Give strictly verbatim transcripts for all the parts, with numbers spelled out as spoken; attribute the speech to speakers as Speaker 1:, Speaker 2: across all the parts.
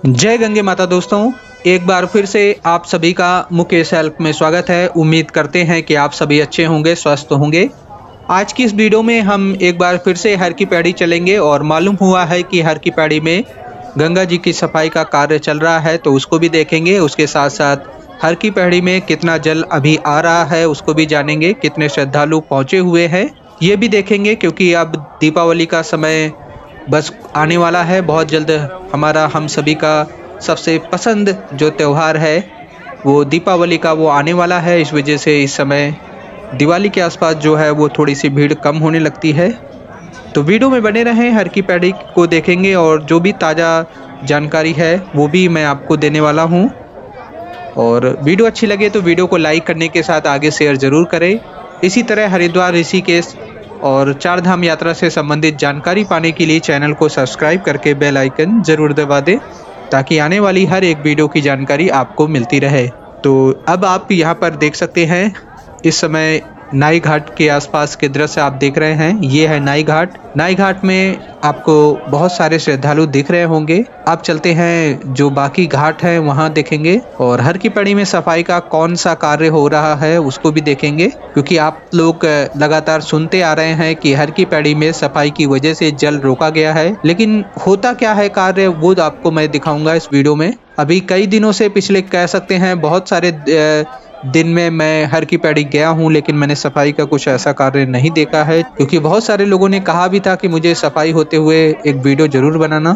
Speaker 1: जय गंगे माता दोस्तों, एक बार फिर से आप सभी का मुकेश हेल्प में स्वागत है। उम्मीद करते हैं कि आप सभी अच्छे होंगे, स्वस्थ होंगे। आज की इस वीडियो में हम एक बार फिर से हर की पैड़ी चलेंगे और मालूम हुआ है कि हर की पैड़ी में गंगा जी की सफाई का कार्य चल रहा है, तो उसको भी देखेंगे। उसके साथ साथ हर की पैड़ी में कितना जल अभी आ रहा है उसको भी जानेंगे, कितने श्रद्धालु पहुँचे हुए हैं ये भी देखेंगे, क्योंकि अब दीपावली का समय बस आने वाला है बहुत जल्द। हमारा हम सभी का सबसे पसंद जो त्यौहार है वो दीपावली का वो आने वाला है। इस वजह से इस समय दिवाली के आसपास जो है वो थोड़ी सी भीड़ कम होने लगती है। तो वीडियो में बने रहें, हर की पैड़ी को देखेंगे और जो भी ताज़ा जानकारी है वो भी मैं आपको देने वाला हूँ। और वीडियो अच्छी लगे तो वीडियो को लाइक करने के साथ आगे शेयर ज़रूर करें। इसी तरह हरिद्वार, ऋषिकेश और चार धाम यात्रा से संबंधित जानकारी पाने के लिए चैनल को सब्सक्राइब करके बेल आइकन जरूर दबा दें, ताकि आने वाली हर एक वीडियो की जानकारी आपको मिलती रहे। तो अब आप यहाँ पर देख सकते हैं, इस समय नाई घाट के आसपास के दृश्य आप देख रहे हैं। ये है नाई घाट। नाई घाट में आपको बहुत सारे श्रद्धालु दिख रहे होंगे। आप चलते हैं जो बाकी घाट है वहाँ देखेंगे, और हर की पैड़ी में सफाई का कौन सा कार्य हो रहा है उसको भी देखेंगे, क्योंकि आप लोग लगातार सुनते आ रहे हैं कि हर की पैड़ी में सफाई की वजह से जल रोका गया है। लेकिन होता क्या है कार्य वो आपको मैं दिखाऊंगा इस वीडियो में। अभी कई दिनों से, पिछले कह सकते हैं बहुत सारे दिन में मैं हर की पैड़ी गया हूं, लेकिन मैंने सफाई का कुछ ऐसा कार्य नहीं देखा है, क्योंकि बहुत सारे लोगों ने कहा भी था कि मुझे सफाई होते हुए एक वीडियो जरूर बनाना।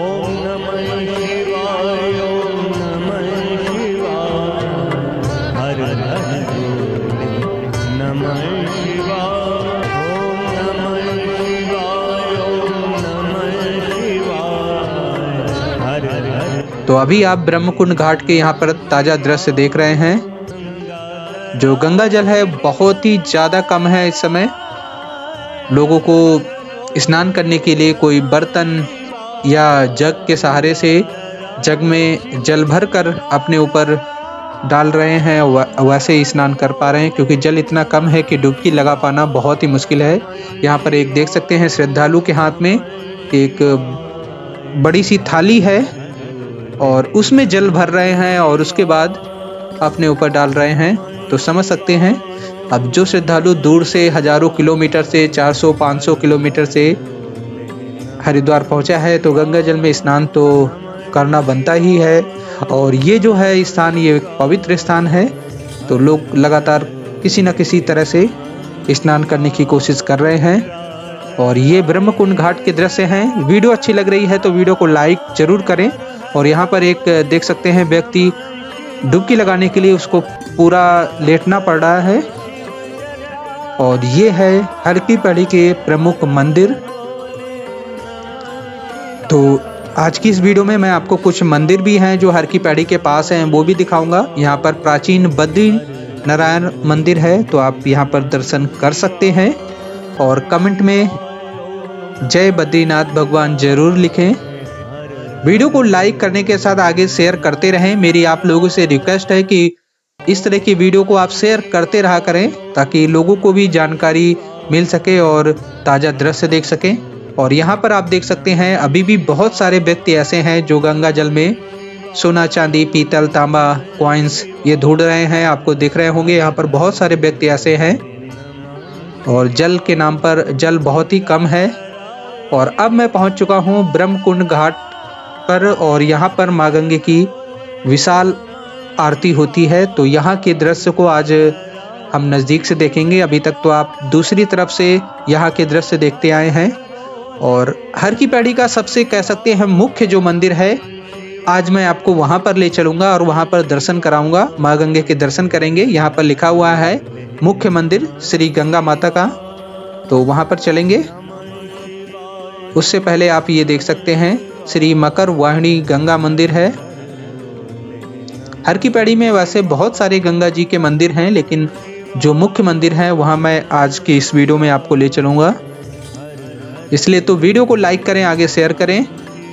Speaker 1: तो अभी आप ब्रह्मकुंड घाट के यहाँ पर ताजा दृश्य देख रहे हैं। जो गंगा जल है बहुत ही ज़्यादा कम है इस समय। लोगों को स्नान करने के लिए कोई बर्तन या जग के सहारे से जग में जल भर कर अपने ऊपर डाल रहे हैं, वैसे ही स्नान कर पा रहे हैं, क्योंकि जल इतना कम है कि डुबकी लगा पाना बहुत ही मुश्किल है। यहाँ पर एक देख सकते हैं श्रद्धालु के हाथ में एक बड़ी सी थाली है और उसमें जल भर रहे हैं और उसके बाद अपने ऊपर डाल रहे हैं। तो समझ सकते हैं, अब जो श्रद्धालु दूर से हजारों किलोमीटर से चार सौ पाँच सौ किलोमीटर से हरिद्वार पहुंचा है, तो गंगा जल में स्नान तो करना बनता ही है। और ये जो है स्थान, ये पवित्र स्थान है, तो लोग लगातार किसी न किसी तरह से स्नान करने की कोशिश कर रहे हैं। और ये ब्रह्मकुंड घाट के दृश्य हैं। वीडियो अच्छी लग रही है तो वीडियो को लाइक जरूर करें। और यहाँ पर एक देख सकते हैं व्यक्ति डुबकी लगाने के लिए उसको पूरा लेटना पड़ रहा है। और ये है हर की पैड़ी के प्रमुख मंदिर। तो आज की इस वीडियो में मैं आपको कुछ मंदिर भी हैं जो हर की पैड़ी के पास हैं वो भी दिखाऊंगा। यहाँ पर प्राचीन बद्री नारायण मंदिर है, तो आप यहाँ पर दर्शन कर सकते हैं। और कमेंट में जय बद्रीनाथ भगवान जरूर लिखें। वीडियो को लाइक करने के साथ आगे शेयर करते रहें। मेरी आप लोगों से रिक्वेस्ट है कि इस तरह की वीडियो को आप शेयर करते रहा करें, ताकि लोगों को भी जानकारी मिल सके और ताज़ा दृश्य देख सकें। और यहाँ पर आप देख सकते हैं अभी भी बहुत सारे व्यक्ति ऐसे हैं जो गंगा जल में सोना, चांदी, पीतल, तांबा, कॉइन्स ये ढूंढ रहे हैं। आपको दिख रहे होंगे यहाँ पर बहुत सारे व्यक्ति ऐसे हैं, और जल के नाम पर जल बहुत ही कम है। और अब मैं पहुँच चुका हूँ ब्रह्मकुंड घाट पर, और यहाँ पर माँ गंगे की विशाल आरती होती है। तो यहाँ के दृश्य को आज हम नज़दीक से देखेंगे। अभी तक तो आप दूसरी तरफ से यहाँ के दृश्य देखते आए हैं। और हर की पैड़ी का सबसे कह सकते हैं मुख्य जो मंदिर है, आज मैं आपको वहाँ पर ले चलूँगा और वहाँ पर दर्शन कराऊँगा। माँ गंगे के दर्शन करेंगे। यहाँ पर लिखा हुआ है मुख्य मंदिर श्री गंगा माता का, तो वहाँ पर चलेंगे। उससे पहले आप ये देख सकते हैं श्री मकर वाहिनी गंगा मंदिर है। हर की पैड़ी में वैसे बहुत सारे गंगा जी के मंदिर हैं, लेकिन जो मुख्य मंदिर है वहाँ मैं आज की इस वीडियो में आपको ले चलूँगा। इसलिए तो वीडियो को लाइक करें, आगे शेयर करें।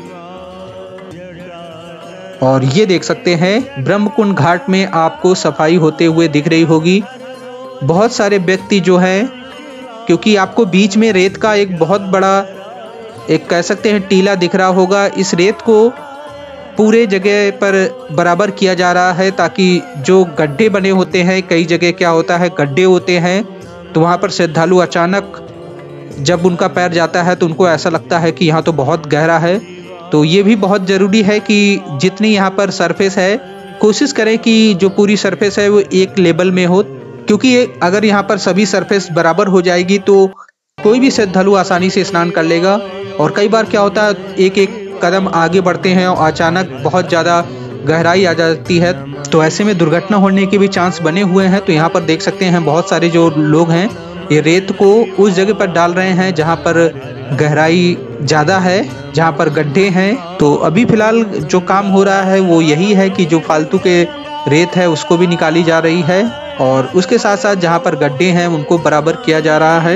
Speaker 1: और ये देख सकते हैं ब्रह्मकुंड घाट में आपको सफाई होते हुए दिख रही होगी। बहुत सारे व्यक्ति जो हैं, क्योंकि आपको बीच में रेत का एक बहुत बड़ा एक कह सकते हैं टीला दिख रहा होगा। इस रेत को पूरे जगह पर बराबर किया जा रहा है, ताकि जो गड्ढे बने होते हैं, कई जगह क्या होता है गड्ढे होते हैं, तो वहाँ पर श्रद्धालु अचानक जब उनका पैर जाता है तो उनको ऐसा लगता है कि यहाँ तो बहुत गहरा है। तो ये भी बहुत ज़रूरी है कि जितनी यहाँ पर सरफेस है कोशिश करें कि जो पूरी सरफेस है वो एक लेवल में हो, क्योंकि अगर यहाँ पर सभी सरफेस बराबर हो जाएगी तो कोई भी श्रद्धालु आसानी से स्नान कर लेगा। और कई बार क्या होता है एक एक कदम आगे बढ़ते हैं और अचानक बहुत ज़्यादा गहराई आ जाती है, तो ऐसे में दुर्घटना होने के भी चांस बने हुए हैं। तो यहाँ पर देख सकते हैं बहुत सारे जो लोग हैं ये रेत को उस जगह पर डाल रहे हैं जहाँ पर गहराई ज़्यादा है, जहाँ पर गड्ढे हैं। तो अभी फ़िलहाल जो काम हो रहा है वो यही है कि जो फालतू के रेत है उसको भी निकाली जा रही है, और उसके साथ साथ जहाँ पर गड्ढे हैं उनको बराबर किया जा रहा है।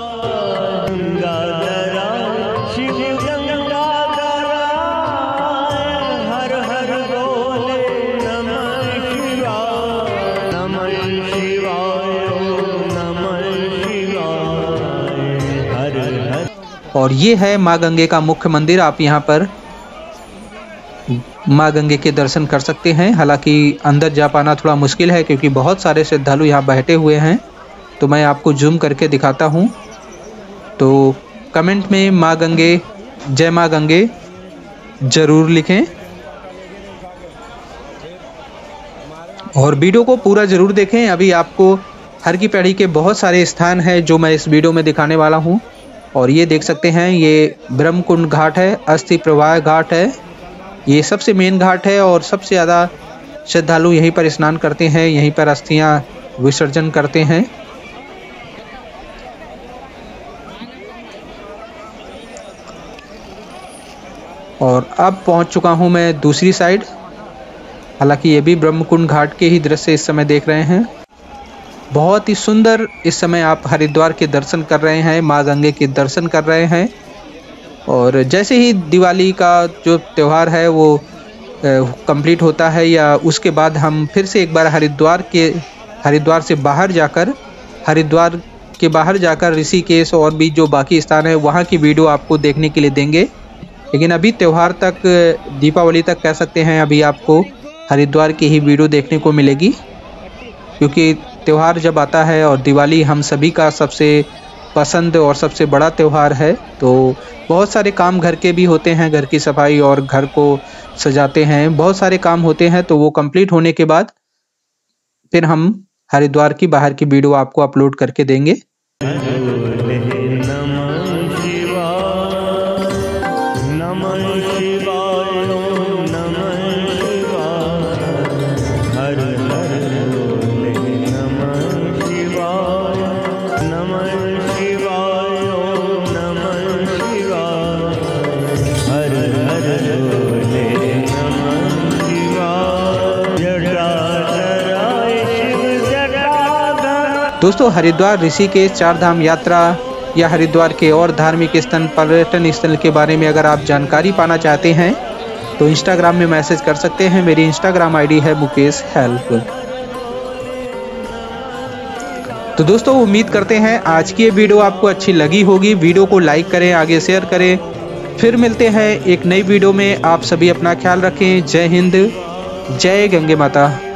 Speaker 1: और ये है माँ गंगे का मुख्य मंदिर। आप यहाँ पर माँ गंगे के दर्शन कर सकते हैं। हालांकि अंदर जा पाना थोड़ा मुश्किल है क्योंकि बहुत सारे श्रद्धालु यहाँ बैठे हुए हैं, तो मैं आपको जूम करके दिखाता हूँ। तो कमेंट में माँ गंगे, जय माँ गंगे ज़रूर लिखें और वीडियो को पूरा ज़रूर देखें। अभी आपको हर की पैड़ी के बहुत सारे स्थान हैं जो मैं इस वीडियो में दिखाने वाला हूँ। और ये देख सकते हैं ये ब्रह्मकुंड घाट है, अस्थि प्रवाह घाट है, ये सबसे मेन घाट है और सबसे ज़्यादा श्रद्धालु यहीं पर स्नान करते हैं, यहीं पर अस्थियां विसर्जन करते हैं। और अब पहुंच चुका हूं मैं दूसरी साइड। हालांकि ये भी ब्रह्मकुंड घाट के ही दृश्य इस समय देख रहे हैं। बहुत ही सुंदर इस समय आप हरिद्वार के दर्शन कर रहे हैं, माँ गंगे के दर्शन कर रहे हैं। और जैसे ही दिवाली का जो त्यौहार है वो कंप्लीट होता है या उसके बाद हम फिर से एक बार हरिद्वार के हरिद्वार से बाहर जाकर हरिद्वार के बाहर जाकर ऋषिकेश और भी जो बाकी स्थान है वहाँ की वीडियो आपको देखने के लिए देंगे। लेकिन अभी त्यौहार तक, दीपावली तक कह सकते हैं, अभी आपको हरिद्वार की ही वीडियो देखने को मिलेगी, क्योंकि त्यौहार जब आता है और दिवाली हम सभी का सबसे पसंद और सबसे बड़ा त्यौहार है, तो बहुत सारे काम घर के भी होते हैं, घर की सफाई और घर को सजाते हैं, बहुत सारे काम होते हैं। तो वो कंप्लीट होने के बाद फिर हम हरिद्वार की बाहर की वीडियो आपको अपलोड करके देंगे। दोस्तों, हरिद्वार ऋषिकेश चार धाम यात्रा या हरिद्वार के और धार्मिक स्थल, पर्यटन स्थल के बारे में अगर आप जानकारी पाना चाहते हैं तो इंस्टाग्राम में मैसेज कर सकते हैं। मेरी इंस्टाग्राम आईडी है मुकेश हेल्प। तो दोस्तों, उम्मीद करते हैं आज की ये वीडियो आपको अच्छी लगी होगी। वीडियो को लाइक करें, आगे शेयर करें। फिर मिलते हैं एक नई वीडियो में। आप सभी अपना ख्याल रखें। जय हिंद, जय गंगे माता।